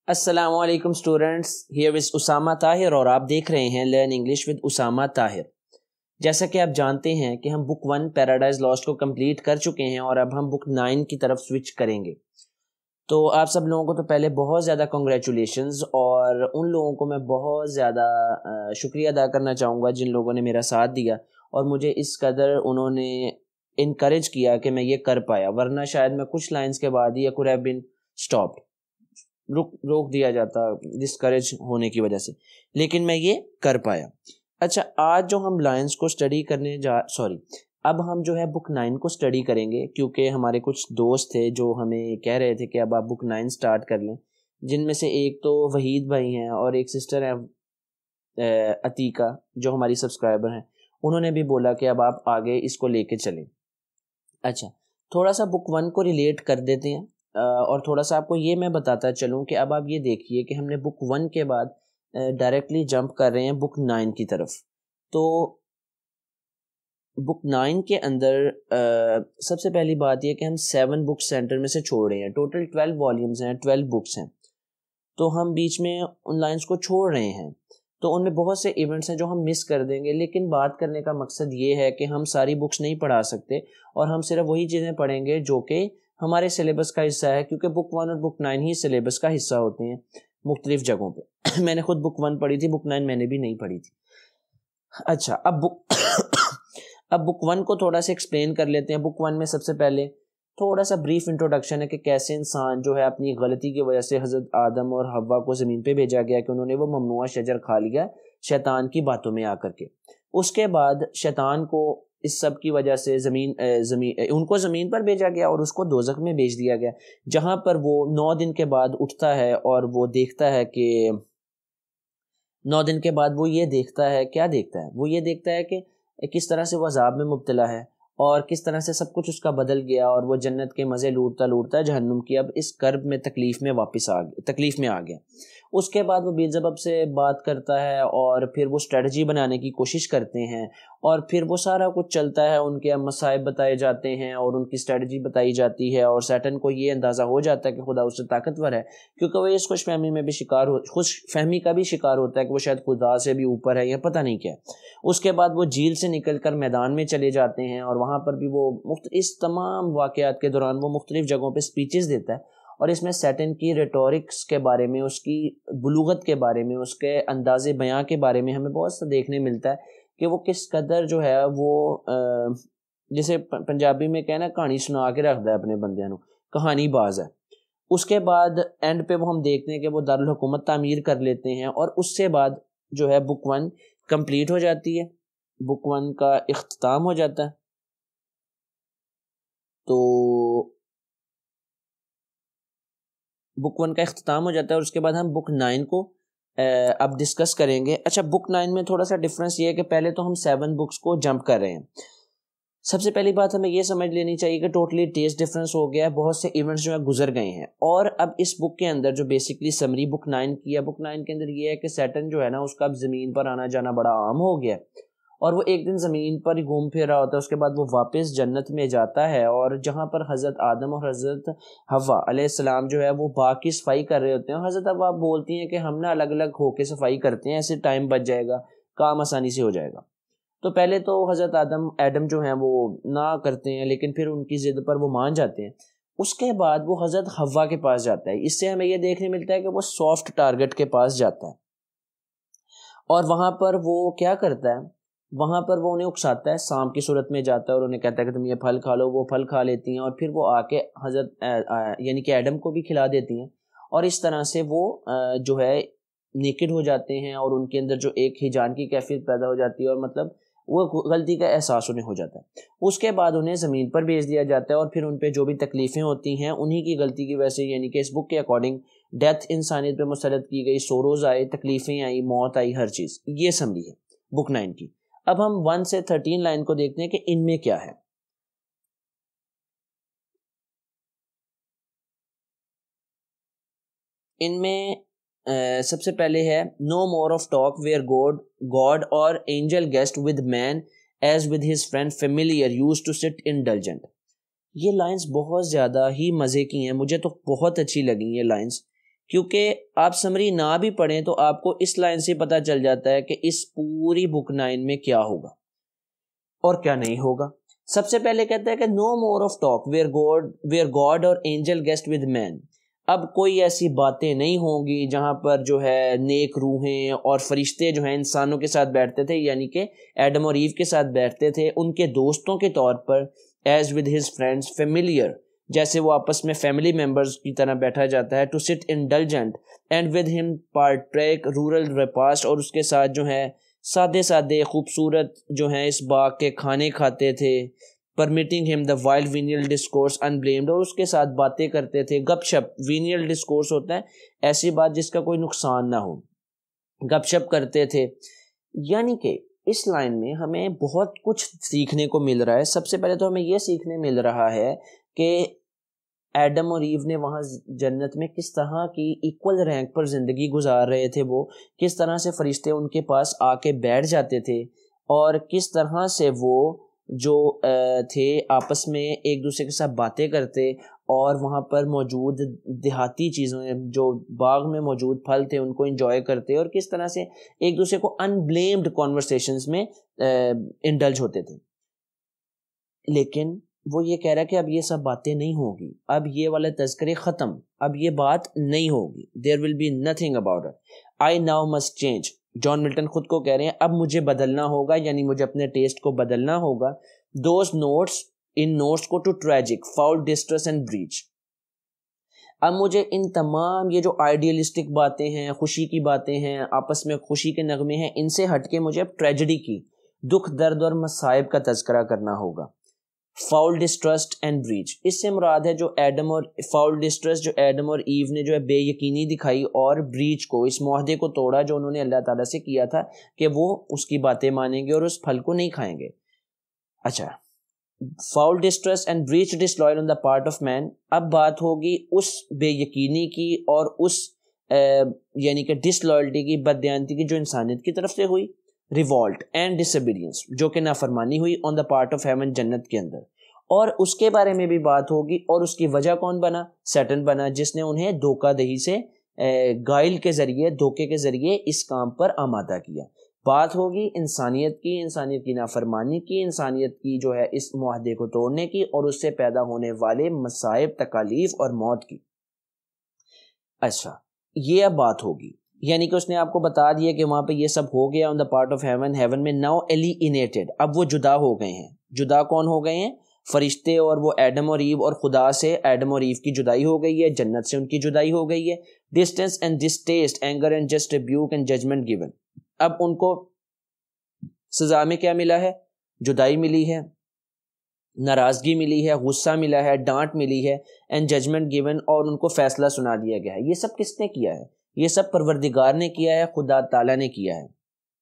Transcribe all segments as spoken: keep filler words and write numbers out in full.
السلام علیکم students, here is Osama Tahir اور آپ دیکھ رہے ہیں learn English with Osama Tahir. جیسا کہ آپ جانتے ہیں کہ ہم بک ون پیراڈائز لاسٹ کو کمپلیٹ کر چکے ہیں اور اب ہم بک نائن کی طرف سوئچ کریں گے۔ تو آپ سب لوگوں کو تو پہلے بہت زیادہ کنگریچولیشنز، اور ان لوگوں کو میں بہت زیادہ شکریہ ادا کرنا چاہوں گا جن لوگوں نے میرا ساتھ دیا اور مجھے اس قدر انہوں نے انکریج کیا کہ میں یہ کر پایا، ورنہ شاید میں کچھ لائنز کے بعد ہی could have been stopped روک روک دیا جاتا ڈسکریج ہونے کی وجہ سے، لیکن میں یہ کر پایا۔ اچھا، آج جو ہم لائنز کو اسٹڈی کرنے جا سوری اب ہم جو ہے بک نائن کو اسٹڈی کریں گے، کیونکہ ہمارے کچھ دوست تھے جو ہمیں کہہ رہے تھے کہ اب آپ بک نائن اسٹارٹ کر لیں، جن میں سے ایک تو وحید بھائی ہیں اور ایک سسٹر ہیں عتیقہ جو ہماری سبسکرائبر ہیں، انہوں نے بھی بولا کہ اب آپ آگے اس کو لے کے چلیں۔ اچھا، تھوڑا سا بک ون کو ریلیٹ کر دیتے ہیں اور تھوڑا سا آپ کو یہ میں بتاتا چلوں کہ اب آپ یہ دیکھیے کہ ہم نے بک ون کے بعد ڈائریکٹلی جمپ کر رہے ہیں بک نائن کی طرف۔ تو بک نائن کے اندر سب سے پہلی بات یہ کہ ہم سیون بک سینٹر میں سے چھوڑ رہے ہیں، ٹوٹل ٹویلو والیومز ہیں، ٹویلو بکس ہیں، تو ہم بیچ میں ان لائنز کو چھوڑ رہے ہیں، تو ان میں بہت سے ایونٹس ہیں جو ہم مس کر دیں گے۔ لیکن بات کرنے کا مقصد یہ ہے کہ ہم ساری بکس نہیں پڑھا سکتے اور ہم صرف وہی چیزیں پڑھیں گے جو کہ ہمارے سلیبس کا حصہ ہے، کیونکہ بک ون اور بک نائن ہی سلیبس کا حصہ ہوتے ہیں مختلف جگہوں پہ۔ میں نے خود بک ون پڑھی تھی، بک نائن میں نے بھی نہیں پڑھی تھی۔ اچھا، اب بک اب بک ون کو تھوڑا سا ایکسپلین کر لیتے ہیں۔ بک ون میں سب سے پہلے تھوڑا سا بریف انٹروڈکشن ہے کہ کیسے انسان جو ہے اپنی غلطی کی وجہ سے حضرت آدم اور حوا کو زمین پہ بھیجا گیا کہ انہوں نے وہ ممنوعہ شجر کھا لیا شیطان کی باتوں میں آ کر کے۔ اس کے بعد شیطان کو اس سب کی وجہ سے زمین زمین ان کو زمین پر بھیجا گیا اور اس کو دوزخ میں بھیج دیا گیا، جہاں پر وہ نو دن کے بعد اٹھتا ہے اور وہ دیکھتا ہے کہ نو دن کے بعد وہ یہ دیکھتا ہے کیا دیکھتا ہے وہ یہ دیکھتا ہے کہ کس طرح سے وہ عذاب میں مبتلا ہے اور کس طرح سے سب کچھ اس کا بدل گیا، اور وہ جنت کے مزے لوٹتا لوٹتا جہنم کی اب اس کرب میں تکلیف میں واپس آ گیا تکلیف میں آ گیا۔ اس کے بعد وہ بیلزبب سے بات کرتا ہے اور پھر وہ اسٹریٹجی بنانے کی کوشش کرتے ہیں، اور پھر وہ سارا کچھ چلتا ہے، ان کے مصائب بتائے جاتے ہیں اور ان کی اسٹریٹجی بتائی جاتی ہے، اور سیٹن کو یہ اندازہ ہو جاتا ہے کہ خدا اس سے طاقتور ہے، کیونکہ وہ اس خوش فہمی میں بھی شکار ہو خوش فہمی کا بھی شکار ہوتا ہے کہ وہ شاید خدا سے بھی اوپر ہے یا پتہ نہیں کیا۔ اس کے بعد وہ جھیل سے نکل کر میدان میں چلے جاتے ہیں اور وہاں پر بھی وہ اس تمام واقعات کے دوران وہ مختلف جگہوں پہ سپیچز دیتا ہے، اور اس میں سیٹن کی ریٹورکس کے بارے میں، اس کی بلوغت کے بارے میں، اس کے انداز بیاں کے بارے میں ہمیں بہت سا دیکھنے ملتا ہے کہ وہ کس قدر جو ہے وہ جسے پنجابی میں کہنا کہانی سنا کے رکھتا ہے اپنے بندیاں نو، کہانی باز ہے۔ اس کے بعد اینڈ پہ وہ ہم دیکھتے ہیں کہ وہ دارالحکومت تعمیر کر لیتے ہیں، اور اس سے بعد جو ہے بک ون کمپلیٹ ہو جاتی ہے، بک ون کا اختتام ہو جاتا ہے۔ تو بک ون کا اختتام ہو جاتا ہے اور اس کے بعد ہم بک نائن کو اب ڈسکس کریں گے۔ اچھا، بک نائن میں تھوڑا سا ڈفرینس یہ ہے کہ پہلے تو ہم سیون بکس کو جمپ کر رہے ہیں۔ سب سے پہلی بات ہمیں یہ سمجھ لینی چاہیے کہ ٹوٹلی ٹیسٹ ڈفرینس ہو گیا ہے، بہت سے ایونٹس جو ہے گزر گئے ہیں، اور اب اس بک کے اندر جو بیسکلی سمری بک نائن کی ہے، بک نائن کے اندر یہ ہے کہ سیٹن جو ہے نا اس کا اب زمین پر آنا جانا بڑا عام ہو گیا ہے، اور وہ ایک دن زمین پر ہی گھوم پھر رہا ہوتا ہے، اس کے بعد وہ واپس جنت میں جاتا ہے، اور جہاں پر حضرت آدم اور حضرت حوا علیہ السلام جو ہے وہ باغ کی صفائی کر رہے ہوتے ہیں، اور حضرت حوا بولتی ہیں کہ ہم نا الگ الگ ہو کے صفائی کرتے ہیں، ایسے ٹائم بچ جائے گا، کام آسانی سے ہو جائے گا۔ تو پہلے تو حضرت آدم ایڈم جو ہیں وہ نہ کرتے ہیں، لیکن پھر ان کی ضد پر وہ مان جاتے ہیں۔ اس کے بعد وہ حضرت حوا کے پاس جاتا ہے، اس سے ہمیں یہ دیکھنے ملتا ہے کہ وہ سافٹ ٹارگٹ کے پاس جاتا ہے، اور وہاں پر وہ کیا کرتا ہے، وہاں پر وہ انہیں اکساتا ہے، سانپ کی صورت میں جاتا ہے اور انہیں کہتا ہے کہ تم یہ پھل کھا لو، وہ پھل کھا لیتی ہیں، اور پھر وہ آ کے حضرت یعنی کہ ایڈم کو بھی کھلا دیتی ہیں، اور اس طرح سے وہ جو ہے نیکڈ ہو جاتے ہیں، اور ان کے اندر جو ایک ہیجان کی کیفیت پیدا ہو جاتی ہے، اور مطلب وہ غلطی کا احساس انہیں ہو جاتا ہے۔ اس کے بعد انہیں زمین پر بھیج دیا جاتا ہے، اور پھر ان پہ جو بھی تکلیفیں ہوتی ہیں انہی کی غلطی کی وجہ سے، یعنی کہ اس بک کے اکارڈنگ ڈیتھ انسانیت پہ مسلط کی گئی، سوروز آئے، تکلیفیں آئی، موت آئی، ہر چیز یہ سمری ہے بک نائن کی۔ اب ہم ون سے تھرٹین لائن کو دیکھتے ہیں کہ ان میں کیا ہے۔ ان میں سب سے پہلے ہے no more of talk where God God اور angel guest with man as with his friend familiar used to sit indulgent. یہ لائنز بہت زیادہ ہی مزے کی ہیں، مجھے تو بہت اچھی لگی یہ لائنز، کیونکہ آپ سمری نہ بھی پڑھیں تو آپ کو اس لائن سے پتہ چل جاتا ہے کہ اس پوری بک نائن میں کیا ہوگا اور کیا نہیں ہوگا. سب سے پہلے کہتا ہے کہ no more of talk where God where God اور اینجل گیسٹ ود مین. اب کوئی ایسی باتیں نہیں ہوں گی جہاں پر جو ہے نیک روحیں اور فرشتے جو ہیں انسانوں کے ساتھ بیٹھتے تھے, یعنی کہ ایڈم اور ایو کے ساتھ بیٹھتے تھے ان کے دوستوں کے طور پر, as with his friends familiar, جیسے وہ آپس میں فیملی ممبرز کی طرح بیٹھا جاتا ہے, to sit indulgent and with ہم پارٹیک رورل ریپاسٹ, اور اس کے ساتھ جو ہے سادے سادے خوبصورت جو ہیں اس باغ کے کھانے کھاتے تھے, پرمیٹنگ ہم دا وائلڈ وینیل ڈسکورس انبلیمڈ, اور اس کے ساتھ باتیں کرتے تھے, گپ شپ. وینیل ڈسکورس ہوتا ہے ایسی بات جس کا کوئی نقصان نہ ہو, گپ شپ کرتے تھے. یعنی کہ اس لائن میں ہمیں بہت کچھ سیکھنے کو مل رہا ہے. سب سے پہلے تو ہمیں یہ سیکھنے مل رہا ہے کہ ایڈم اور ایو نے وہاں جنت میں کس طرح کی ایکول رینک پر زندگی گزار رہے تھے, وہ کس طرح سے فرشتے ان کے پاس آ کے بیٹھ جاتے تھے, اور کس طرح سے وہ جو تھے آپس میں ایک دوسرے کے ساتھ باتیں کرتے, اور وہاں پر موجود دیہاتی چیزوں جو باغ میں موجود پھل تھے ان کو انجوائے کرتے, اور کس طرح سے ایک دوسرے کو انبلیمڈ کانورسیشنز میں انڈلج ہوتے تھے. لیکن وہ یہ کہہ رہا ہے کہ اب یہ سب باتیں نہیں ہوگی, اب یہ والے تذکرے ختم, اب یہ بات نہیں ہوگی. there will be nothing about it. I now must change. John Milton خود کو کہہ رہے ہیں اب مجھے بدلنا ہوگا, یعنی مجھے اپنے ٹیسٹ کو بدلنا ہوگا. دوز نوٹس ان نوٹس کو to tragic foul distress and breach. اب مجھے ان تمام یہ جو آئیڈیلسٹک باتیں ہیں, خوشی کی باتیں ہیں, آپس میں خوشی کے نغمے ہیں, ان سے ہٹ کے مجھے اب ٹریجڈی کی, دکھ درد اور مصائب کا تذکرہ کرنا ہوگا. فاؤل ڈسٹرسٹ اینڈ بریچ, اس سے مراد ہے جو ایڈم اور فاؤل ڈسٹرسٹ جو ایڈم اور ایو نے جو ہے بے یقینی دکھائی, اور بریچ کو, اس معاہدے کو توڑا جو انہوں نے اللہ تعالیٰ سے کیا تھا کہ وہ اس کی باتیں مانیں گے اور اس پھل کو نہیں کھائیں گے. اچھا, foul distrust and breach disloyal on the part of man. اب بات ہوگی اس بے یقینی کی اور اس یعنی کہ ڈس لائلٹی کی, بددیانتی کی جو انسانیت کی طرف سے ہوئی, ریوالٹ اینڈ ڈس اوبیڈینس جو کہ نافرمانی ہوئی on the part of heaven جنت کے اندر, اور اس کے بارے میں بھی بات ہوگی. اور اس کی وجہ کون بنا؟ سیٹن بنا, جس نے انہیں دھوکہ دہی سے, گائل کے ذریعے, دھوکے کے ذریعے اس کام پر آمادہ کیا. بات ہوگی انسانیت کی, انسانیت کی نافرمانی کی, انسانیت کی جو ہے اس معاہدے کو توڑنے کی, اور اس سے پیدا ہونے والے مصائب, تکالیف اور موت کی. اچھا, یہ اب بات ہوگی, یعنی کہ اس نے آپ کو بتا دیا کہ وہاں پہ یہ سب ہو گیا on the part of heaven, heaven میں ناؤ ایلینیٹڈ, اب وہ جدا ہو گئے ہیں. جدا کون ہو گئے ہیں؟ فرشتے, اور وہ ایڈم اور ایو, اور خدا سے ایڈم اور ایو کی جدائی ہو گئی ہے, جنت سے ان کی جدائی ہو گئی ہے. Distance and distaste, anger and just rebuke and judgement given. اب ان کو سزا میں کیا ملا ہے؟ جدائی ملی ہے, ناراضگی ملی ہے, غصہ ملا ہے, ڈانٹ ملی ہے, اینڈ ججمنٹ گیون, اور ان کو فیصلہ سنا دیا گیا ہے. یہ سب کس نے کیا ہے؟ یہ سب پروردگار نے کیا ہے, خدا تعالیٰ نے کیا ہے.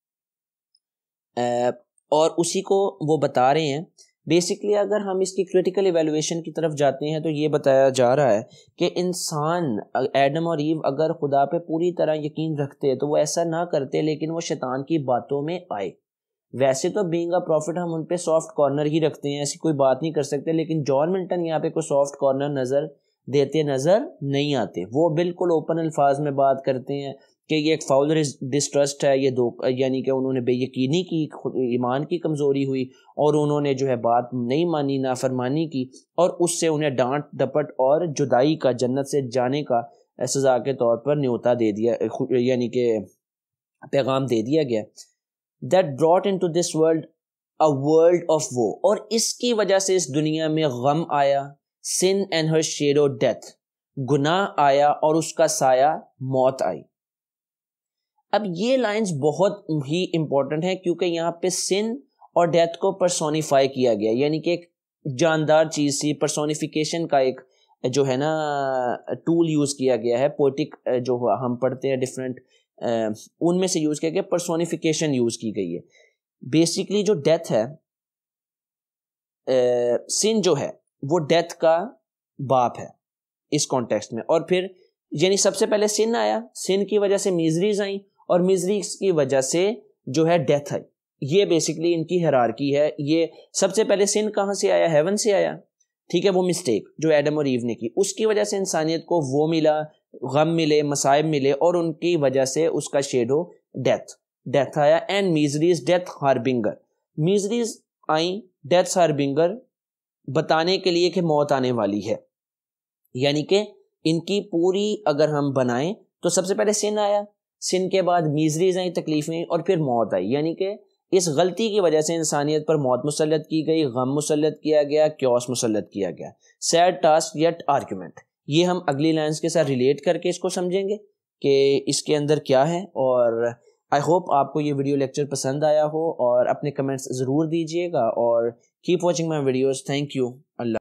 اور اسی کو وہ بتا رہے ہیں. بیسکلی اگر ہم اس کی کریٹیکل ایویلویشن کی طرف جاتے ہیں تو یہ بتایا جا رہا ہے کہ انسان, ایڈم اور ایو اگر خدا پہ پوری طرح یقین رکھتے تو وہ ایسا نہ کرتے, لیکن وہ شیطان کی باتوں میں آئے. ویسے تو بینگ اے پروفٹ ہم ان پہ سافٹ کارنر ہی رکھتے ہیں, ایسی کوئی بات نہیں کر سکتے, لیکن جان ملٹن یہاں پہ کوئی سافٹ کارنر نظر دیتے نظر نہیں آتے. وہ بالکل اوپن الفاظ میں بات کرتے ہیں کہ یہ ایک فاؤل ڈسٹرسٹ ہے, یہ دو یعنی کہ انہوں نے بے یقینی کی, ایمان کی کمزوری ہوئی, اور انہوں نے جو ہے بات نہیں مانی, نافرمانی کی, اور اس سے انہیں ڈانٹ ڈپٹ اور جدائی کا, جنت سے جانے کا سزا کے طور پر نیوتا دے دیا, یعنی کہ پیغام دے دیا گیا. That brought into this world a world of woe, اور اس کی وجہ سے اس دنیا میں غم آیا. sin and her shadow death, گناہ آیا اور اس کا سایہ موت آئی. اب یہ لائنز بہت ہی امپورٹنٹ ہیں کیونکہ یہاں پہ sin اور ڈیتھ کو پرسونیفائی کیا گیا, یعنی کہ ایک جاندار چیز سی, پرسونیفیکیشن کا ایک جو ہے نا ٹول یوز کیا گیا ہے. پوئٹک جو ہم پڑھتے ہیں ڈفرینٹ, ان میں سے یوز کیا گیا, پرسونیفیکیشن یوز کی گئی ہے. بیسکلی جو ڈیتھ ہے, sin جو ہے وہ ڈیتھ کا باپ ہے اس کانٹیکسٹ میں. اور پھر یعنی سب سے پہلے سن آیا, سن کی وجہ سے میزریز آئیں, اور میزریز کی وجہ سے جو ہے ڈیتھ آئی. یہ بیسکلی ان کی ہیرارکی ہے. یہ سب سے پہلے سن کہاں سے آیا؟ ہیون سے آیا. ٹھیک ہے, وہ مسٹیک جو ایڈم اور ایو نے کی, اس کی وجہ سے انسانیت کو وہ ملا غم ملے، مصائب ملے، اور ان کی وجہ سے اس کا شیڈ ہو ڈیتھ ڈیتھ آیا. And miseries death harbinger, miseries آئیں ڈیتھ ہاربنگر بتانے کے لیے کہ موت آنے والی ہے. یعنی کہ ان کی پوری اگر ہم بنائیں تو سب سے پہلے سن آیا، سن کے بعد میزریز آئیں، تکلیفیں، اور پھر موت آئی. یعنی کہ اس غلطی کی وجہ سے انسانیت پر موت مسلط کی گئی، غم مسلط کیا گیا، کیوس مسلط کیا گیا. سیڈ ٹاسک یٹ آرگیومنٹ، یہ ہم اگلی لائنز کے ساتھ ریلیٹ کر کے اس کو سمجھیں گے کہ اس کے اندر کیا ہے. اور آئی ہوپ آپ کو یہ ویڈیو لیکچر پسند آیا ہو، اور اپنے کمنٹس ضرور دیجیے گا، اور keep watching my videos. Thank you. Allah